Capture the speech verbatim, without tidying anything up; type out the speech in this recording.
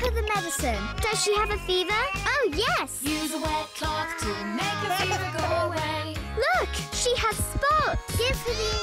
her the medicine. Does she have a fever? Oh, yes. Use a wet cloth to make her fever go away. Look, she has spots. Give her the